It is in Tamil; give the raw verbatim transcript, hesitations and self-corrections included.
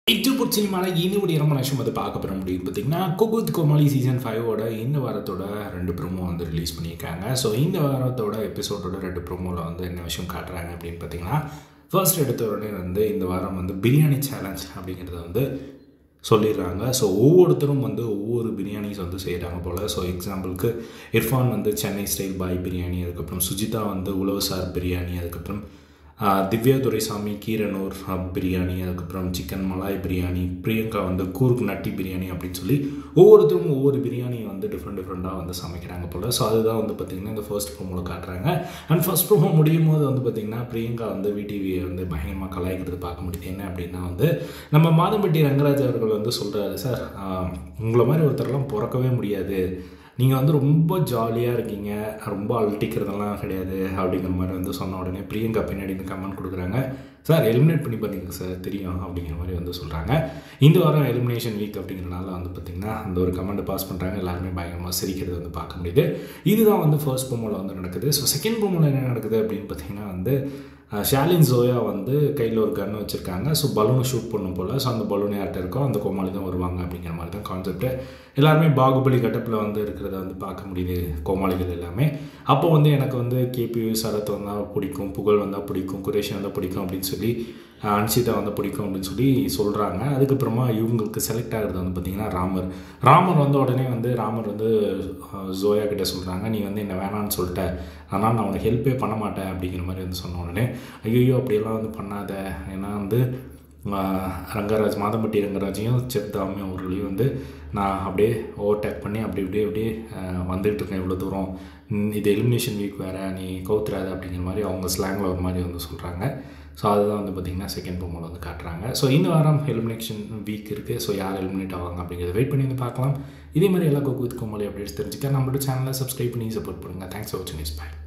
இட்டு சினிமால இனி ஒரு இரமண விஷயம் வந்து பார்க்க போகிற முடியும் பார்த்தீங்கன்னா குக் வித் கோமாளி சீசன் ஃபைவோட இந்த வாரத்தோட ரெண்டு ப்ரோமோ வந்து ரிலீஸ் பண்ணியிருக்காங்க. ஸோ இந்த வாரத்தோட எபிசோடோட ரெண்டு ப்ரோமோவில் வந்து என்ன விஷயம் காட்டுறாங்க அப்படின்னு பார்த்தீங்கன்னா, ஃபர்ஸ்ட் எடுத்த உடனே வந்து இந்த வாரம் வந்து பிரியாணி சேலஞ்ச் அப்படிங்கிறத வந்து சொல்லிடுறாங்க. ஸோ ஒவ்வொருத்தரும் வந்து ஒவ்வொரு பிரியாணிஸ் வந்து செய்கிறாங்க போல். ஸோ எக்ஸாம்பிளுக்கு இர்ஃபான் வந்து சென்னை ஸ்டைல் பாய் பிரியாணி, அதுக்கப்புறம் சுஜிதா வந்து உழவுசார் பிரியாணி, அதுக்கப்புறம் திவ்யா துரைசாமி கீரனூர் பிரியாணி, அதுக்கப்புறம் சிக்கன் மலாய் பிரியாணி, பிரியங்கா வந்து கூர்க் நட்டி பிரியாணி அப்படின்னு சொல்லி ஒவ்வொருத்தரும் ஒவ்வொரு பிரியாணியை வந்து டிஃப்ரெண்ட் டிஃப்ரெண்ட்டாக வந்து சமைக்கிறாங்க போல். ஸோ அதுதான் வந்து பார்த்திங்கன்னா இந்த ஃபர்ஸ்ட் ப்ரோமோவில் காட்டுறாங்க. அண்ட் ஃபர்ஸ்ட் ப்ரோமோ முடியும் போது வந்து பார்த்திங்கன்னா பிரியங்கா வந்து விடிவியை வந்து பயங்கரமாக கலாய்க்கிறது பார்க்க முடியுது. என்ன அப்படின்னா வந்து நம்ம மாதம்பட்டி ரங்கராஜ் அவர்கள் வந்து சொல்கிறாரு, சார் உங்களை மாதிரி ஒருத்தரெல்லாம் பிறக்கவே முடியாது, நீங்கள் வந்து ரொம்ப ஜாலியாக இருக்கீங்க, ரொம்ப அழட்டிக்கிறதெல்லாம் கிடையாது அப்படிங்கிற மாதிரி வந்து சொன்ன உடனே பிரியங்கா பின்னாடி இந்த கமெண்ட் கொடுக்குறாங்க, சார் எலிமினேட் பண்ணி பண்ணிங்க சார் தெரியும் அப்படிங்கிற மாதிரி வந்து சொல்கிறாங்க. இந்த வாரம் எலிமினேஷன் வீக் அப்படிங்கிறனால வந்து பார்த்திங்கன்னா அந்த ஒரு கமெண்ட்டை பாஸ் பண்ணுறாங்க. எல்லாருமே பயங்கரமாக சிரிக்கிறது வந்து பார்க்க முடியுது. இதுதான் வந்து ஃபர்ஸ்ட் ப்ரோமோவில் வந்து நடக்குது. ஸோ செகண்ட் ப்ரோமோவில் என்ன நடக்குது அப்படின்னு பார்த்திங்கன்னா வந்து ஷாலின் ஜோயா வந்து கையில் ஒரு கன் வச்சுருக்காங்க. ஸோ பலூனை ஷூட் பண்ணும் போல். ஸோ அந்த பலூன் யார்கிட்ட இருக்கோ அந்த கோமாளி தான் வருவாங்க அப்படிங்கிற மாதிரி தான் கான்செப்ட்டு. எல்லாருமே பாகுபலி கட்டப்பில் வந்து இருக்கிறத வந்து பார்க்க முடியுது கோமாளிகள் எல்லாமே. அப்போ வந்து எனக்கு வந்து கேபி சரத் வந்தால் பிடிக்கும், புகழ் வந்தால் பிடிக்கும், குரேஷி வந்தால் பிடிக்கும் அப்படின்னு சொல்லி, அன்ஷிதா வந்து பிடிக்கும் அப்படின்னு சொல்லி சொல்கிறாங்க. அதுக்கப்புறமா இவங்களுக்கு செலக்ட் ஆகிறது வந்து பார்த்திங்கன்னா ராமர். ராமர் வந்த உடனே வந்து ராமர் வந்து ஜோயா கிட்டே சொல்கிறாங்க, நீ வந்து என்ன வேணான்னு சொல்லிட்ட, ஆனால் நான் உனக்கு ஹெல்ப்பே பண்ண மாட்டேன் அப்படிங்கிற மாதிரி வந்து சொன்ன உடனே, ஐயோ அப்படியெல்லாம் வந்து பண்ணாத, ஏன்னா வந்து ரங்கராஜ் மாதம்பட்டி ரங்கராஜையும் செப்தாமே அவர்களையும் வந்து நான் அப்படியே ஓவர்டேக் பண்ணி அப்படி இப்படியே அப்படியே வந்துகிட்ருக்கேன் இவ்வளோ தூரம், இது எலிமினேஷன் வீக் வேறு, நீ கவுத்துறாது அப்படிங்கிற மாதிரி அவங்க ஸ்லாங்கில் ஒரு மாதிரி வந்து சொல்கிறாங்க. ஸோ அதுதான் வந்து பார்த்திங்கன்னா செகண்ட் ப்ரோமோவில் வந்து காட்டுறாங்க. ஸோ இந்த வாரம் எலிமினேஷன் வீக் இருக்குது. ஸோ யார் எலிமினேட் ஆவாங்க அப்படிங்கிறத வெயிட் பண்ணி வந்து பார்க்கலாம். இதே மாதிரி எல்லா குக் வித் கோமாளி அப்டேட்ஸ் தெரிஞ்சுக்க நம்மளோட சேனலை சப்ஸ்கிரைப் பண்ணி சப்போர்ட் பண்ணுங்கள். தேங்க்ஸ் ஃபார் வாட்சிங். இஸ் பை.